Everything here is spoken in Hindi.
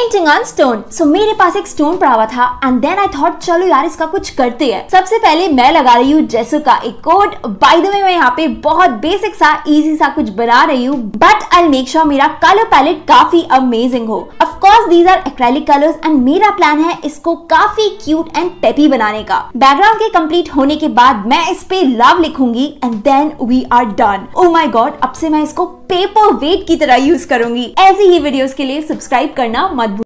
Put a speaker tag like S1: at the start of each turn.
S1: Painting on stone. सो मेरे पास एक स्टोन पड़ा हुआ था एंड देन आई थॉट चलो यार इसका कुछ करते हैं। सबसे पहले मैं लगा रही हूँ जेसो का एक कोट। बाय द वे मैं यहाँ पे बहुत बेसिक सा इजी सा कुछ बना रही हूँ, बट आई मेक श्योर मेरा कलर पैलेट काफी अमेजिंग हो। Of course these are acrylic colours and मेरा प्लान है इसको काफी क्यूट एंड पेपी बनाने का। बैकग्राउंड के कंप्लीट होने के बाद मैं इस पे लव लिखूंगी and then we are done. Oh my God, अब से मैं इसको पेपर वेट की तरह यूज करूंगी। ऐसी ही वीडियोस के लिए सब्सक्राइब करना मत भूलिए।